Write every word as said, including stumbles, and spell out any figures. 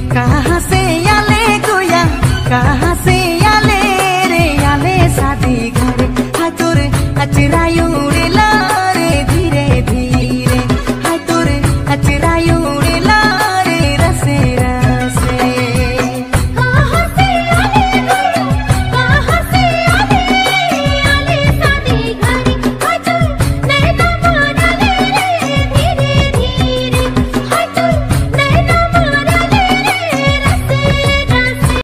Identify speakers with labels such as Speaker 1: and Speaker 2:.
Speaker 1: कहाँ से आले गोया कहाँ से आले रे आले शादी घर हाथुर अचरायु